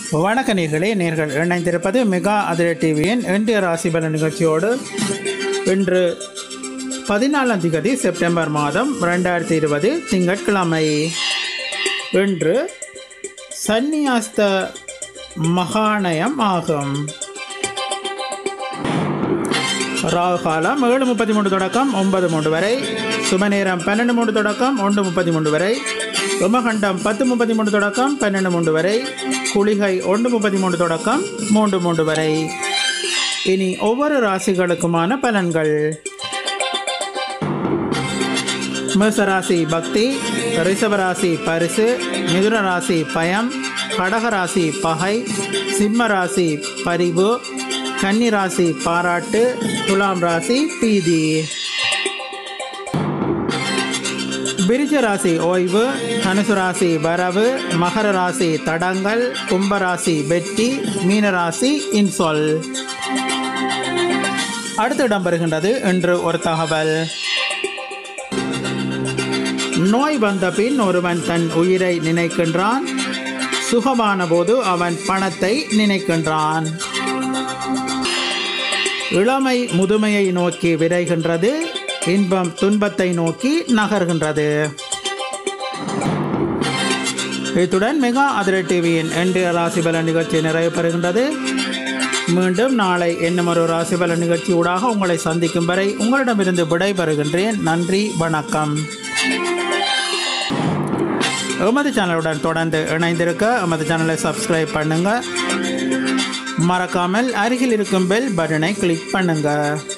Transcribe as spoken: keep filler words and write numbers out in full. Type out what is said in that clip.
வணக்க நேர்களே, நேர்கள் இணைந்திருப்பது மெகா அதிர டிவியின் இந்திய ராசி பலன் நிகழ்ச்சியோடு. இன்று பதினாலாம் தேதி செப்டம்பர் மாதம் ரெண்டாயிரத்தி இருபது திங்கட்கிழமை. இன்று சந்நியாஸ்த மகாநயம் ஆகும். ராகு காலம் ஏழு முப்பத்தி மூன்று தொடக்கம் ஒன்பது மூன்று வரை, சுபநேரம் பன்னெண்டு மூன்று தொடக்கம் ஒன்று முப்பத்தி மூன்று வரை, யமகண்டம் பத்து முப்பத்தி மூன்று தொடக்கம் பன்னெண்டு மூன்று வரை, குளிகை ஒன்று முப்பத்தி மூன்று தொடக்கம் மூன்று மூன்று வரை. இனி ஒவ்வொரு ராசிகளுக்குமான பலன்கள். மேசராசி பக்தி, ரிஷபராசி பரிசு, மிதுன ராசி பயம், கடகராசி பகை, சிம்ம ராசி பரிவு, கன்னி ராசி பாராட்டு, துலாம் ராசி பீதி. விருச்ச ராசி ஓய்வு, தனுசு ராசி வரவு, மகர ராசி தடங்கல், கும்பராசி வெற்றி, மீனராசி இன்சொல். அடுத்து இடம்பெறுகின்றது இன்று ஒரு தகவல். நோய் வந்த பின் ஒருவன் தன் உயிரை நினைக்கின்றான், சுகமான போது அவன் பணத்தை நினைக்கின்றான். இளமை முதுமையை நோக்கி விரைகின்றது, இன்பம் துன்பத்தை நோக்கி நகர்கின்றது. இத்துடன் மெகா அதிர டிவியின் இன்றைய ராசி பலன் நிகழ்ச்சி நிறைவு பெறுகின்றது. மீண்டும் நாளை இன்னும் ஒரு ராசி பலன் நிகழ்ச்சி ஊடாக உங்களை சந்திக்கும் வரை உங்களிடமிருந்து விடைபெறுகின்றேன். நன்றி, வணக்கம். எமது சேனலுடன் தொடர்ந்து இணைந்திருக்க எமது சேனலை சப்ஸ்கிரைப் பண்ணுங்க. மறக்காமல் அருகில் இருக்கும் பெல் பட்டனை கிளிக் பண்ணுங்க.